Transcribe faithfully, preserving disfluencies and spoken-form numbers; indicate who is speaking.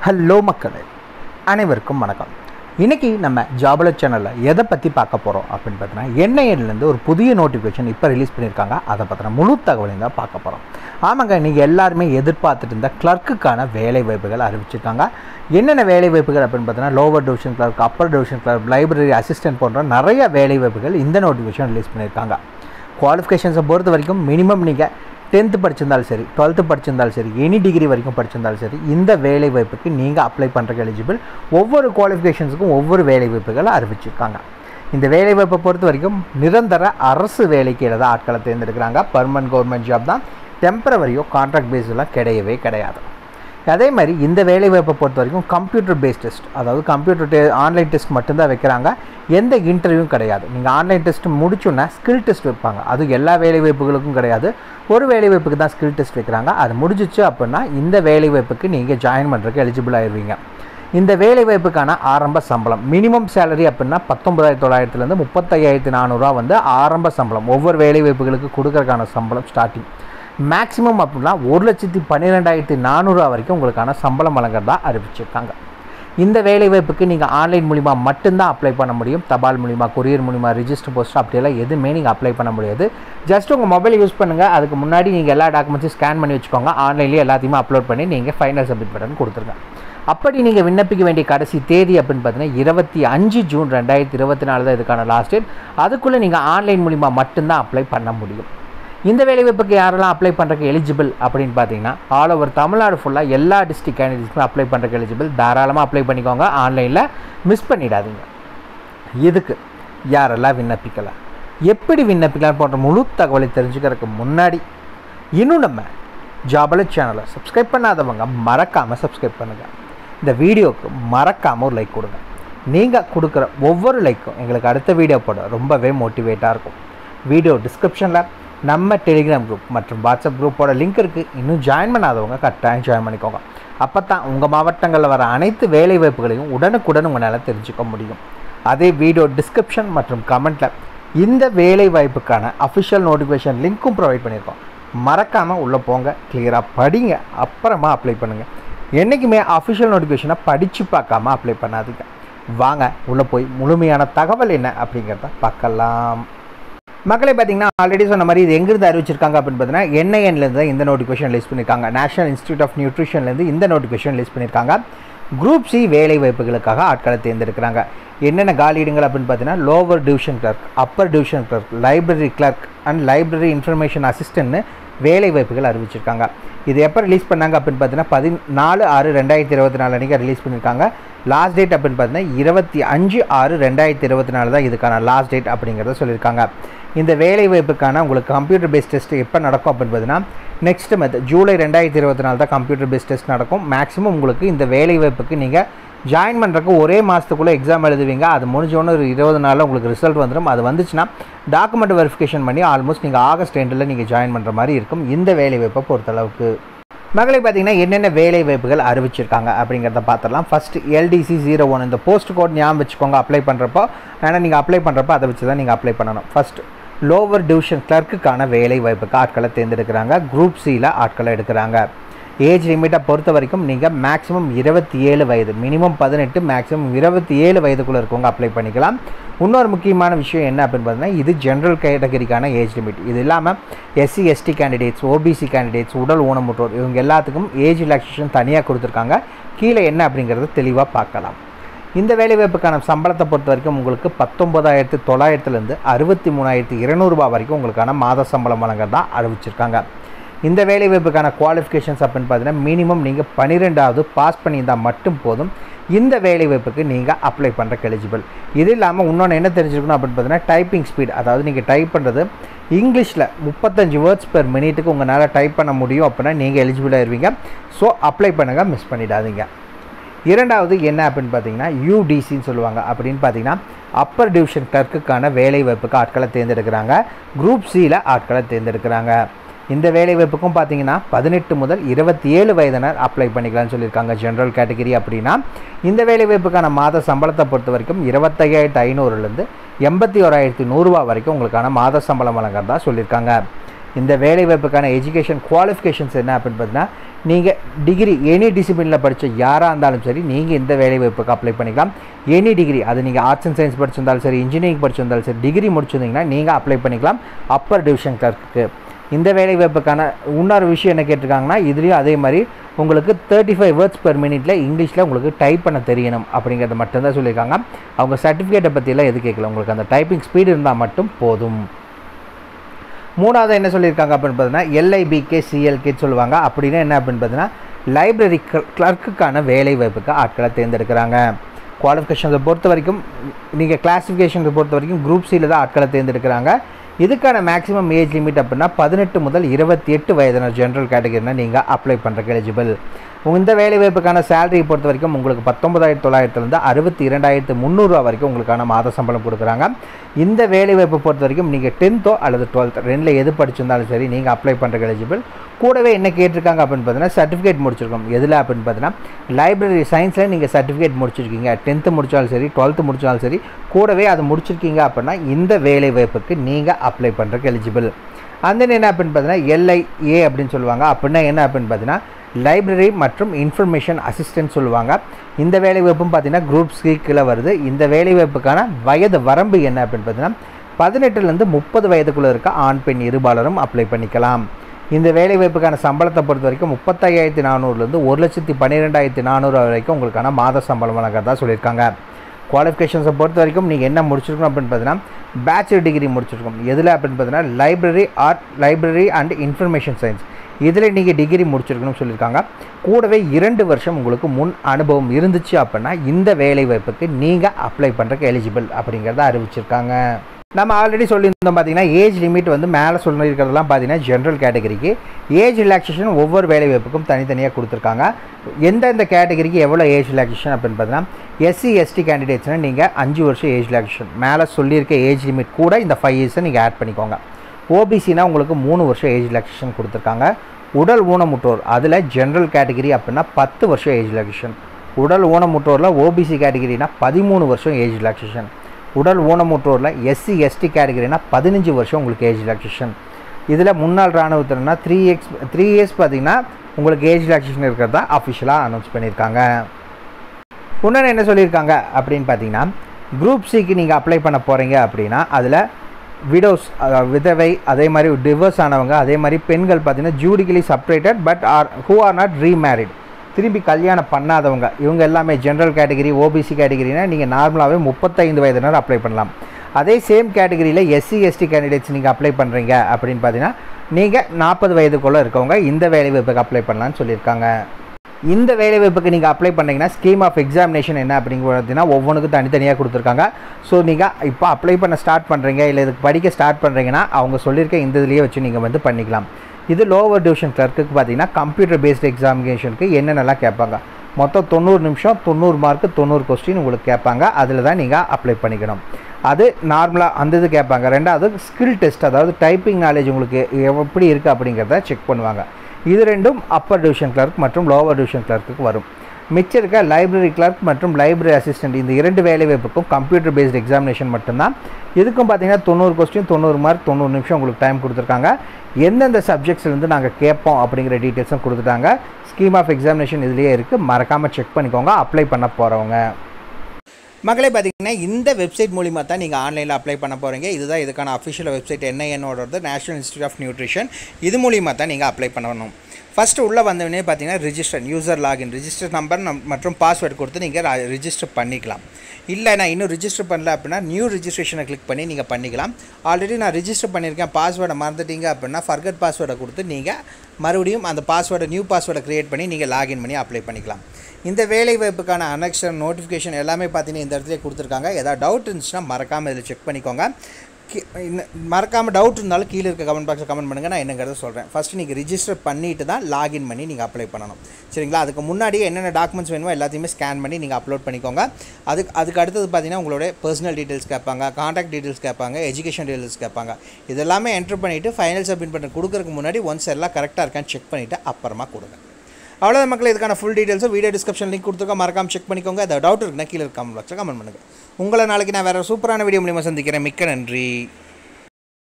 Speaker 1: Hello மக்களே, அனைவருக்கும் வணக்கம். இன்றைக்கி நம்ம ஜாபலட் சேனலில் எதை பற்றி பார்க்க போகிறோம் அப்படின்னு பார்த்தீங்கன்னா, என்ஐஏலேருந்து ஒரு புதிய நோட்டிஃபிகேஷன் இப்போ ரிலீஸ் பண்ணியிருக்காங்க. அதை பற்றின முழு தகவலையும் தான் பார்க்க போகிறோம். ஆமாங்க, நீங்கள் எல்லாருமே எதிர்பார்த்துட்டு இருந்த கிளர்க்குக்கான வேலை வாய்ப்புகள் அறிவிச்சிருக்காங்க. என்னென்ன வேலை வாய்ப்புகள் அப்படின்னு பார்த்தீங்கன்னா, lower division clerk, upper division clerk, library assistant போன்ற நிறைய வேலை வாய்ப்புகள் இந்த நோட்டிஃபிகேஷன் ரிலீஸ் பண்ணியிருக்காங்க. குவாலிஃபிகேஷன்ஸை பொறுத்த வரைக்கும் மினிமம் நீங்கள் டென்த்து படிச்சிருந்தாலும் சரி, டுவெல்த்து படிச்சிருந்தாலும் சரி, எனி டிகிரி வரைக்கும் படிச்சிருந்தாலும் சரி, இந்த வேலை வாய்ப்புக்கு நீங்கள் அப்ளை பண்ணுறதுக்கு எலிஜிபிள். ஒவ்வொரு குவாலிஃபிகேஷன்ஸுக்கும் ஒவ்வொரு வேலை வாய்ப்புகளை அறிவிச்சிருக்காங்க. இந்த வேலை வாய்ப்பை பொறுத்த வரைக்கும் நிரந்தர அரசு வேலைக்கு தான் ஆட்களை தேர்ந்தெடுக்கிறாங்க. பர்மனன்ட் கவர்மெண்ட் ஜாப் தான், டெம்பரவரியோ கான்ட்ராக்ட் பேஸ்லாம் கிடையவே கிடையாது. அதே மாதிரி இந்த வேலை வாய்ப்பை பொறுத்த வரைக்கும் கம்ப்யூட்டர் பேஸ்ட் டெஸ்ட், அதாவது கம்ப்யூட்டர் டெ ஆன்லைன் டெஸ்ட் மட்டும்தான் வைக்கிறாங்க. எந்த இன்டர்வியூவும் கிடையாது. நீங்கள் ஆன்லைன் டெஸ்ட் முடிச்சோன்னா ஸ்கில் டெஸ்ட் வைப்பாங்க. அது எல்லா வேலை வாய்ப்புகளுக்கும் கிடையாது. ஒரு வேலை வாய்ப்புக்கு தான் ஸ்கில் டெஸ்ட் வைக்கிறாங்க. அது முடிஞ்சிச்சு அப்படின்னா இந்த வேலை வாய்ப்புக்கு நீங்கள் ஜாயின் பண்ணுறதுக்கு எலிஜிபிள் ஆயிடுவீங்க. இந்த வேலை வாய்ப்புக்கான ஆரம்ப சம்பளம் மினிமம் சேலரி அப்படின்னா பத்தொன்பதாயிரத்தி தொள்ளாயிரத்துலேருந்து முப்பத்தையாயிரத்தி நானூறுரூவா வந்து ஆரம்ப சம்பளம் ஒவ்வொரு வேலை வாய்ப்புகளுக்கு கொடுக்கறதுக்கான சம்பளம் ஸ்டார்டிங். மேக்ஸிமம் அப்படின்னா ஒரு லட்சத்தி பன்னிரெண்டாயிரத்தி நானூறுரூவா வரைக்கும் உங்களுக்கான சம்பளம் வழங்குறதா அறிவிச்சிருக்காங்க. இந்த வேலை வாய்ப்புக்கு நீங்கள் ஆன்லைன் மூலிமா மட்டும்தான் அப்ளை பண்ண முடியும். தபால் மூலிமா, கொரியர் மூலிமா, ரிஜிஸ்டர் போஸ்ட் அப்படியெல்லாம் எதுவுமே நீங்கள் அப்ளை பண்ண முடியாது. ஜஸ்ட் உங்கள் மொபைல் யூஸ் பண்ணுங்கள். அதுக்கு முன்னாடி நீங்கள் எல்லா டாக்குமெண்ட்ஸையும் ஸ்கேன் பண்ணி வச்சுக்கோங்க. ஆன்லைன்லேயே எல்லாத்தையுமே அப்லோட் பண்ணி நீங்கள் ஃபைனல் சப்மிட் பட்டன் கொடுத்துருங்க. அப்படி நீங்கள் விண்ணப்பிக்க வேண்டிய கடைசி தேதி அப்படின்னு பார்த்தீங்கன்னா இருபத்தி அஞ்சு ஜூன் ரெண்டாயிரத்தி இருபத்தி நாலு தான் இதுக்கான லாஸ்ட் டேட். அதுக்குள்ளே நீங்கள் ஆன்லைன் மூலிமா மட்டும்தான் அப்ளை பண்ண முடியும். இந்த வேலைவாய்ப்புக்கு யாரெல்லாம் அப்ளை பண்ணுறதுக்கு எலிஜிபிள் அப்படின்னு பார்த்தீங்கன்னா, ஆல் ஓவர் தமிழ்நாடு ஃபுல்லாக எல்லா டிஸ்ட்ரிக்ட் கேண்டிடேட்ஸுமே அப்ளை பண்ணுறதுக்கு எலிஜிபிள். தாராளமாக அப்ளை பண்ணிக்கோங்க. ஆன்லைனில் மிஸ் பண்ணிடாதீங்க. இதுக்கு யாரெல்லாம் விண்ணப்பிக்கலாம், எப்படி விண்ணப்பிக்கலாம் போன்ற முழு தகவலை தெரிஞ்சுக்கிறதுக்கு முன்னாடி இன்னும் நம்ம ஜாபலட் சேனலை சப்ஸ்கிரைப் பண்ணாதவங்க மறக்காமல் சப்ஸ்கிரைப் பண்ணுங்கள். இந்த வீடியோவுக்கு மறக்காமல் ஒரு லைக் கொடுங்க. நீங்கள் கொடுக்குற ஒவ்வொரு லைக்கும் எங்களுக்கு அடுத்த வீடியோ போட ரொம்பவே மோட்டிவேட்டாக இருக்கும். வீடியோ டிஸ்கிரிப்ஷனில் நம்ம டெலிகிராம் குரூப் மற்றும் வாட்ஸ்அப் குரூப்போட லிங்க் இருக்குது. இன்னும் ஜாயின் பண்ணாதவங்க கட்டாயம் ஜாயின் பண்ணிக்கோங்க. அப்போ தான் உங்கள் மாவட்டங்களில் வர அனைத்து வேலை வாய்ப்புகளையும் உடனுக்குடன் உங்களால் தெரிஞ்சுக்க முடியும். அதே வீடியோ டிஸ்கிரிப்ஷன் மற்றும் கமெண்ட்டில் இந்த வேலை வாய்ப்புக்கான அஃபிஷியல் நோட்டிஃபிகேஷன் லிங்க்கும் ப்ரொவைட் பண்ணியிருக்கோம். மறக்காமல் உள்ளே போங்க, கிளியராக படிங்க, அப்புறமா அப்ளை பண்ணுங்கள். என்றைக்குமே அஃபிஷியல் நோட்டிஃபிகேஷனை படித்து பார்க்காம அப்ளை பண்ணாதீங்க. வாங்க உள்ளே போய் முழுமையான தகவல் என்ன அப்படிங்கிறத பார்க்கலாம். மக்களை பார்த்தீங்கன்னா, ஆல்ரெடி சொன்ன மாதிரி இது எங்கிருந்து அறிவிச்சிருக்காங்க அப்படின்னு பார்த்தீங்கன்னா, என்ஐஎன்லேருந்து தான் இந்த நோட்டிஃபிகேஷன் ரிலீஸ் பண்ணியிருக்காங்க. நேஷனல் இன்ஸ்டியூட் ஆஃப் நியூட்ரிஷன்லேருந்து இந்த நோட்டிஃபிகேஷன் ரிலீஸ் பண்ணியிருக்காங்க. குரூப் சி வேலை வாய்ப்புகளுக்காக ஆட்களை தேர்ந்தெடுக்கிறாங்க. என்னென்ன காலியிடங்கள் அப்படின்னு பார்த்தீங்கன்னா, lower division clerk, upper division clerk, library clerk and library information அசிஸ்டன்ட்னு வேலை வாய்ப்புகள் அறிவிச்சிருக்காங்க. இது எப்போ ரிலீஸ் பண்ணாங்க அப்படின்னு பார்த்தீங்கன்னா, பதினாலு ஆறு ரெண்டாயிரத்தி இருபத்தி நாலு அன்றைக்கி ரிலீஸ் பண்ணியிருக்காங்க. லாஸ்ட் டேட் அப்படின்னு பார்த்தீங்கன்னா இருபத்தி அஞ்சு ஆறு ரெண்டாயிரத்தி இருபத்தி நாலு தான் இதுக்கான லாஸ்ட் டேட் அப்படிங்கிறத சொல்லியிருக்காங்க. இந்த வேலை வாய்ப்புக்கான உங்களுக்கு கம்ப்யூட்டர் பேஸ்ட் டெஸ்ட் எப்போ நடக்கும் அப்படின்னு பார்த்தீங்கன்னா, நெக்ஸ்ட் மந்த் ஜூலை ரெண்டாயிரத்தி இருபத்தி நாலு தான் கம்ப்யூட்டர் பேஸ்ட் டெஸ்ட் நடக்கும். மேக்ஸிமம் உங்களுக்கு இந்த வேலை வாய்ப்புக்கு நீங்கள் ஜாயின் பண்ணுறதுக்கு ஒரே மாதத்துக்குள்ளே எக்ஸாம் எழுதுவீங்க. அது முடிஞ்சோன்னு ஒரு இருபது நாளில் உங்களுக்கு ரிசல்ட் வந்துடும். அது வந்துச்சுன்னா டாக்குமெண்ட் வெரிஃபிகேஷன் பண்ணி ஆல்மோஸ்ட் நீங்கள் ஆகஸ்ட் ரெண்டில் நீங்கள் ஜாயின் பண்ணுற மாதிரி இருக்கும். இந்த வேலை வாய்ப்பை பொறுத்தளவுக்கு மகளை பார்த்தீங்கன்னா என்னென்ன வேலை வாய்ப்புகள் அறிவிச்சிருக்காங்க அப்படிங்கிறத பார்த்துடலாம். ஃபஸ்ட்டு எல்டிசி ஜீரோ ஒன் இந்த போஸ்ட் கோட் ஞாபகம் வச்சுக்கோங்க அப்ளை பண்ணுறப்போ. ஆனால் நீங்கள் அப்ளை பண்ணுறப்போ அதை வச்சு தான் நீங்கள் அப்ளை பண்ணணும். ஃபஸ்ட்டு லோவர் டிவிஷன் கிளர்க்குக்கான வேலை வாய்ப்புக்கு ஆட்களை தேர்ந்தெடுக்கிறாங்க. குரூப் சியில் ஆட்களை எடுக்கிறாங்க. ஏஜ் லிமிட்டை பொறுத்த வரைக்கும் நீங்கள் மேக்ஸிமம் இருபத்தி ஏழு வயது, மினிமம் பதினெட்டு, மேக்ஸிமம் இருபத்தி ஏழு வயதுக்குள்ளே இருக்கவங்க அப்ளை பண்ணிக்கலாம். இன்னொரு முக்கியமான விஷயம் என்ன அப்படின்னு பார்த்தீங்கன்னா, இது ஜென்ரல் கேட்டகரிக்கான ஏஜ் லிமிட். இது இல்லாமல் SC ST candidates, OBC candidates, உடல் ஊனமுற்றோர் இவங்க எல்லாத்துக்கும் ஏஜ் ரிலாக்ஸேஷன் தனியாக கொடுத்துருக்காங்க. கீழே என்ன அப்படிங்கிறத தெளிவாக பார்க்கலாம். இந்த வேலைவாய்ப்புக்கான சம்பளத்தை பொறுத்த வரைக்கும் உங்களுக்கு பத்தொம்பதாயிரத்து தொள்ளாயிரத்துலேருந்து அறுபத்தி மூணாயிரத்தி இருநூறுபா வரைக்கும் உங்களுக்கான மாத சம்பளம் வழங்குறதா அறிவிச்சிருக்காங்க. இந்த வேலைவாய்ப்புக்கான குவாலிஃபிகேஷன்ஸ் அப்படின்னு பார்த்தீங்கன்னா, மினிமம் நீங்கள் பன்னிரெண்டாவது பாஸ் பண்ணியிருந்தால் மட்டும் போதும் இந்த வேலைவாய்ப்புக்கு நீங்கள் அப்ளை பண்ணுறக்கு எலிஜிபிள். இது இல்லாமல் இன்னொன்று என்ன தெரிஞ்சுக்கணும் அப்படின்னு பார்த்தீங்கன்னா, டைப்பிங் ஸ்பீட், அதாவது நீங்கள் டைப் பண்ணுறது இங்கிலீஷில் முப்பத்தஞ்சு வேர்ட்ஸ் பெர் மினிட்டுக்கு உங்களால் டைப் பண்ண முடியும் அப்படின்னா நீங்கள் எலிஜிபிள் ஆகிருவீங்க. ஸோ அப்ளை பண்ணுங்கள், மிஸ் பண்ணிடாதீங்க. இரண்டாவது என்ன அப்படின்னு பார்த்தீங்கன்னா, யூடிசின்னு சொல்லுவாங்க. அப்படின்னு பார்த்தீங்கன்னா, அப்பர் டிவிஷன் கிளர்க்குக்கான வேலை வாய்ப்புக்கு ஆட்களை தேர்ந்தெடுக்கிறாங்க. குரூப் சியில் ஆட்களை தேர்ந்தெடுக்கிறாங்க. இந்த வேலை வாய்ப்புக்கும் பார்த்தீங்கன்னா பதினெட்டு முதல் இருபத்தி ஏழு வயதினர் அப்ளை பண்ணிக்கலாம்னு சொல்லியிருக்காங்க. ஜென்ரல் கேட்டகரி அப்படின்னா இந்த வேலை வாய்ப்புக்கான மாத சம்பளத்தை பொறுத்த வரைக்கும் இருபத்தையாயிரத்து ஐநூறுலேருந்து எண்பத்தி ஓராயிரத்தி நூறுரூவா வரைக்கும் உங்களுக்கான மாத சம்பளம் வழங்குறதா சொல்லியிருக்காங்க. இந்த வேலை வாய்ப்புக்கான எஜுகேஷன் குவாலிஃபிகேஷன்ஸ் என்ன அப்படின்னு பார்த்தீங்கன்னா, நீங்கள் டிகிரி எனி டிசிப்ளினில் படித்த யாராக இருந்தாலும் சரி நீங்கள் இந்த வேலைவாய்ப்புக்கு அப்ளை பண்ணிக்கலாம். எனி டிகிரி, அது நீங்கள் ஆர்ட்ஸ் அண்ட் சயின்ஸ் படிச்சிருந்தாலும் சரி, இன்ஜினியரிங் படிச்சிருந்தாலும் சரி, டிகிரி முடிச்சிருந்தீங்கன்னா நீங்கள் அப்ளை பண்ணிக்கலாம் அப்பர் டிவிஷன் கிளர்க்கு. இந்த வேலைவாய்ப்புக்கான இன்னொரு விஷயம் என்ன கேட்டிருக்காங்கன்னா, இதுலேயும் அதே மாதிரி உங்களுக்கு தேர்ட்டி ஃபைவ் வேர்ட்ஸ் பெர் மினிட்டில் இங்கிலீஷில் உங்களுக்கு டைப் பண்ண தெரியணும் அப்படிங்கிறத மட்டும்தான் சொல்லியிருக்காங்க. அவங்க சர்டிஃபிகேட்டை பற்றியெல்லாம் எது கேட்கல, உங்களுக்கு அந்த டைப்பிங் ஸ்பீடு இருந்தால் மட்டும் போதும். மூணாவது என்ன சொல்லியிருக்காங்க அப்படின்னு பார்த்தீங்கன்னா எல்ஐபிகே சிஎல்கேன்னு சொல்லுவாங்க. அப்படின்னா என்ன அப்படின்னு பார்த்தீங்கன்னா லைப்ரரி கிளர்க்குக்கான வேலை வாய்ப்புக்கு ஆட்களை தேர்ந்தெடுக்கிறாங்க. குவாலிஃபிகேஷன்ஸை பொறுத்த வரைக்கும் நீங்கள் கிளாஸிஃபிகேஷனை பொறுத்த வரைக்கும் குரூப் சியில் தான் ஆட்களை தேர்ந்தெடுக்கிறாங்க. இதுக்கான மேக்ஸிமம் ஏஜ் லிமிட் அப்படின்னா பதினெட்டு முதல் இருபத்தி எட்டு வயதினர் ஜென்ரல் கேட்டகரினா நீங்கள் அப்ளை பண்ணுறக்கு எலிஜிபிள். இந்த வேலைவாய்ப்புக்கான சேலரியை பொறுத்த வரைக்கும் உங்களுக்கு பத்தொன்பதாயிரத்தி தொள்ளாயிரத்துலேருந்து அறுபத்தி இரண்டாயிரத்து முந்நூறுரூவா வரைக்கும் உங்களுக்கான மாத சம்பளம் கொடுக்குறாங்க. இந்த வேலைவாய்ப்பை பொறுத்த வரைக்கும் நீங்கள் டென்த்தோ அல்லது டுவெல்த் ரெண்டில் எது படிச்சிருந்தாலும் சரி நீங்கள் அப்ளை பண்ணுறக்கு எலிஜிபிள். கூடவே என்ன கேட்டிருக்காங்க அப்படின்னு பார்த்தீங்கன்னா சர்டிஃபிகேட் முடிச்சிருக்கோம். எதில் அப்படின்னு பார்த்தீங்கன்னா லைப்ரரி சயின்ஸில் நீங்கள் சர்டிஃபிகேட் முடிச்சிருக்கீங்க, டென்த்து முடித்தாலும் சரி டுவெல்த்து முடித்தாலும் சரி, கூடவே அது முடிச்சிருக்கீங்க அப்படின்னா இந்த வேலைவாய்ப்புக்கு நீங்கள் அப்ளை பண்ணுறக்கு எலிஜிபிள். அந்த என்ன அப்படின்னு பார்த்தீங்கன்னா எல்ஐஏ அப்படின்னு சொல்லுவாங்க. அப்படின்னா என்ன அப்படின்னு பார்த்தீங்கன்னா லைப்ரரி மற்றும் இன்ஃபர்மேஷன் அசிஸ்டன்ட் சொல்லுவாங்க. இந்த வேலைவாய்ப்பும் பார்த்தீங்கன்னா குரூப் சிக்கில் வருது. இந்த வேலைவாய்ப்புக்கான வயது வரம்பு என்ன அப்படின்னு பார்த்தீங்கன்னா பதினெட்டுலேருந்து முப்பது வயதுக்குள்ளே இருக்க ஆண் பெண் இருபாலரும் அப்ளை பண்ணிக்கலாம். இந்த வேலைவாய்ப்புக்கான சம்பளத்தை பொறுத்த வரைக்கும் முப்பத்தையாயிரத்தி நானூறுலேருந்து ஒரு லட்சத்தி பன்னிரெண்டாயிரத்தி நானூறு வரைக்கும் உங்களுக்கான மாத சம்பளம் வழங்குறதா சொல்லியிருக்காங்க. குவாலிஃபிகேஷன்ஸை பொறுத்த வரைக்கும் நீங்கள் என்ன முடிச்சிருக்கணும் அப்படின்னு பார்த்தீங்கன்னா பேச்சுலர் டிகிரி முடிச்சிருக்கோம். எதில் அப்படின்னு பார்த்தீங்கன்னா library art library and information science, இதில் நீங்கள் டிகிரி முடிச்சிருக்கணும்னு சொல்லியிருக்காங்க. கூடவே இரண்டு வருஷம் உங்களுக்கு முன் அனுபவம் இருந்துச்சு அப்படின்னா இந்த வேலைவாய்ப்புக்கு நீங்கள் அப்ளை பண்ணுறக்கு எலிஜிபிள் அப்படிங்கிறத அறிவிச்சிருக்காங்க. நம்ம ஆல்ரெடி சொல்லியிருந்தோம் பார்த்தீங்கன்னா ஏஜ் லிமிட் வந்து மேலே சொல்லியிருக்கிறதுலாம் பார்த்தீங்கன்னா ஜென்ரல் கேட்டகரிக்கு. ஏஜ் ரிலாக்ஸேஷன் ஒவ்வொரு வேலைவாய்ப்புக்கும் தனித்தனியாக கொடுத்துருக்காங்க. எந்தெந்த கேட்டகரிக்கு எவ்வளோ ஏஜ் ரிலாக்ஸேஷன் அப்படின்னு பார்த்தீங்கன்னா எஸ்சி எஸ்டி கேண்டிடேட்ஸ்னால் நீங்கள் அஞ்சு வருஷம் ஏஜ் ரிலாக்ஸேஷன், மேலே சொல்லியிருக்க ஏஜ் லிமிட் கூட இந்த ஃபைவ் இயர்ஸை நீங்கள் ஆட் பண்ணிக்கோங்க. ஓபிசினா உங்களுக்கு மூணு வருஷம் ஏஜ் ரிலாக்ஸேஷன் கொடுத்துருக்காங்க. உடல் ஊனமுற்றோர் அதில் ஜென்ரல் கேட்டகரி அப்படின்னா பத்து வருஷம் ஏஜ் ரிலாக்ஸேஷன். உடல் ஊனமுற்றோரில் ஓபிசி கேட்டகரினா பதிமூணு வருஷம் ஏஜ் ரிலாக்ஸேஷன். உடல் ஊனமுற்றோரில் எஸ்சி எஸ்டி கேட்டகரினா பதினஞ்சு வருஷம் உங்களுக்கு ஏஜ் ரிலாக்ஸேஷன். இதில் முன்னாள் இராணுவத்தினர்னா த்ரீ எக்ஸ் த்ரீ இயர்ஸ் பார்த்தீங்கன்னா உங்களுக்கு ஏஜ் ரிலாக்ஸேஷன் இருக்கிறதா அஃபிஷியலாக அனௌன்ஸ் பண்ணியிருக்காங்க. இன்னொன்று என்ன சொல்லியிருக்காங்க அப்படின்னு பார்த்தீங்கன்னா குரூப் சிக்கு நீங்கள் அப்ளை பண்ண போகிறீங்க அப்படின்னா அதில் விடோஸ் விதவை, அதே மாதிரி டிவோர்ஸ் ஆனவங்க, அதே மாதிரி பெண்கள் பார்த்தீங்கன்னா judicially separated but are who are not remarried, திரும்பி கல்யாணம் பண்ணாதவங்க, இவங்க எல்லாமே ஜென்ரல் கேட்டகரி ஓபிசி கேட்டகரினா நீங்கள் நார்மலாகவே முப்பத்தைந்து வயதினர் அப்ளை பண்ணலாம். அதே சேம் கேட்டகரியில் எஸ்சி எஸ்டி கேண்டிடேட்ஸ் நீங்கள் அப்ளை பண்ணுறீங்க அப்படின்னு பார்த்தீங்கன்னா நீங்கள் நாற்பது வயதுக்குள்ளே இருக்கவங்க இந்த வேலைவாய்ப்புக்கு அப்ளை பண்ணலான்னு சொல்லியிருக்காங்க. இந்த வேலைவாய்ப்புக்கு நீங்கள் அப்ளை பண்ணிங்கன்னா ஸ்கீம் ஆஃப் எக்ஸாமினேஷன் என்ன அப்படிங்கிறதுனா ஒவ்வொன்றுக்கும் தனித்தனியாக கொடுத்துருக்காங்க. ஸோ நீங்கள் இப்போ அப்ளை பண்ண ஸ்டார்ட் பண்ணுறீங்க இல்லை இதுக்கு படிக்க ஸ்டார்ட் பண்ணுறீங்கன்னா அவங்க சொல்லியிருக்க இந்த இதுலேயே வச்சு நீங்கள் வந்து பண்ணிக்கலாம். இது லோவர் டிவிஷன் கிளர்க்குக்கு பார்த்தீங்கன்னா கம்ப்யூட்டர் பேஸ்டு எக்ஸாமினேஷனுக்கு என்னென்னலாம் கேட்பாங்க, மொத்தம் தொண்ணூறு நிமிஷம் தொண்ணூறு மார்க்கு தொண்ணூறு கொஸ்டின் உங்களுக்கு கேட்பாங்க. அதில் தான் நீங்கள் அப்ளை பண்ணிக்கணும். அது நார்மலாக அந்த இது கேட்பாங்க. ரெண்டாவது ஸ்கில் டெஸ்ட், அதாவது டைப்பிங் நாலேஜ் உங்களுக்கு எப்படி இருக்குது அப்படிங்கிறத செக் பண்ணுவாங்க. இது ரெண்டும் அப்பர் டிவிஷன் கிளர்க் மற்றும் லோவர் டிவிஷன் கிளர்க்குக்கு வரும். மிச்சம் இருக்க லைப்ரரி கிளர்க் மற்றும் லைப்ரரி அசிஸ்டன்ட் இந்த இரண்டு வேலைவாய்ப்புக்கும் கம்ப்யூட்டர் பேஸ்டு எக்ஸாமினேஷன் மட்டும்தான். இதுக்கும் பார்த்தீங்கன்னா தொண்ணூறு கொஸ்டின் தொண்ணூறு மார்க் தொண்ணூறு நிமிஷம் உங்களுக்கு டைம் கொடுத்துருக்காங்க. எந்தெந்த சப்ஜெக்ட்ஸ்லேருந்து நாங்கள் கேட்போம் அப்படிங்கிற டீட்டெயில்ஸும் கொடுத்துட்டாங்க. ஸ்கீம் ஆஃப் எக்ஸாமினேஷன் இதுலேயே இருக்குது, மறக்காமல் செக் பண்ணிக்கோங்க அப்ளை பண்ண போகிறவங்க. மக்களே பார்த்தீங்கன்னா இந்த வெப்சைட் மூலிமா தான் நீங்கள் ஆன்லைனில் அப்ளை பண்ண போகிறீங்க. இதுதான் இதுக்கான அஃபிஷியல் வெப்சைட் என்ஐஎன்னோடது, நேஷனல் இன்ஸ்டியூட் ஆஃப் நியூட்ரிஷன். இது மூலிமா தான் நீங்கள் அப்ளை பண்ணணும். ஃபஸ்ட்டு உள்ளே வந்தவொடனே பார்த்தீங்கன்னா register user login register number மற்றும் பாஸ்வேர்டு கொடுத்து நீங்கள் ரிஜிஸ்டர் பண்ணிக்கலாம். இல்லை நான் இன்னும் ரிஜிஸ்டர் பண்ணல அப்படின்னா நியூ ரிஜிஸ்ட்ரேஷனை கிளிக் பண்ணி நீங்கள் பண்ணிக்கலாம். ஆல்ரெடி நான் ரிஜிஸ்டர் பண்ணியிருக்கேன், பாஸ்வேர்டை மறந்துட்டீங்க அப்படின்னா ஃபர்கட் பாஸ்வேர்டை கொடுத்து நீங்கள் மறுபடியும் அந்த பாஸ்வேர்டை நியூ பாஸ்வேர்டை க்ரியேட் பண்ணி நீங்கள் லாகின் பண்ணி அப்ளை பண்ணிக்கலாம். இந்த வேலை வாய்ப்புக்கான அனெக்ஷன் நோட்டிஃபிகேஷன் எல்லாமே பார்த்தீங்கன்னா இந்த இடத்துல கொடுத்துருக்காங்க. ஏதாவது டவுட் இருந்துச்சுன்னா மறக்காமல் இதில் செக் பண்ணிக்கோங்க. மறக்காமல் டவுட் இருந்தாலும் கீழே இருக்க கமெண்ட் பாக்ஸில் கமெண்ட் பண்ணுங்கள், நான் என்னங்கிறத சொல்கிறேன். ஃபஸ்ட்டு நீங்கள் ரிஜிஸ்டர் பண்ணிவிட்டு தான் லாகின் பண்ணி நீங்கள் அப்ளை பண்ணணும், சரிங்களா? அதுக்கு முன்னாடியே என்னென்ன டாக்குமெண்ட்ஸ் வேணுமோ எல்லாத்தையுமே ஸ்கேன் பண்ணி நீங்கள் அப்லோட் பண்ணிக்கோங்க. அதுக்கு அதுக்கு அடுத்தது பார்த்தீங்கன்னா உங்களோட பர்சனல் டீட்டெயில்ஸ் கேட்பாங்க, கான்டாக்ட் டீட்டெயில்ஸ் கேட்பாங்க, எஜுகேஷன் டீட்டெயில்ஸ் கேட்பாங்க. இதெல்லாமே என்ட்ரு பண்ணிவிட்டு ஃபைனல் சப்மிட் பண்ணி கொடுக்குறதுக்கு முன்னாடி ஒன்ஸ் எல்லாம் கரெக்டாக இருக்கான்னு செக் பண்ணிவிட்டு அப்புறமா கொடுங்க. அவ்வளோதான் மக்கள், இதுக்கான ஃபுல் டீட்டெயில்ஸும் வீடியோ டிஸ்கிரிப்ஷன் லிங்க் கொடுத்துருக்கோம், மறக்காமல் செக் பண்ணிக்கோங்க. அதை டவுட் இருக்குன்னா கீழே கமெண்ட் பாக்ஸில் கமெண்ட் பண்ணுங்கள். உங்களை நாளைக்கு நான் வேறு சூப்பரான வீடியோ மூலியமாக சந்திக்கிறேன். மிக்க நன்றி.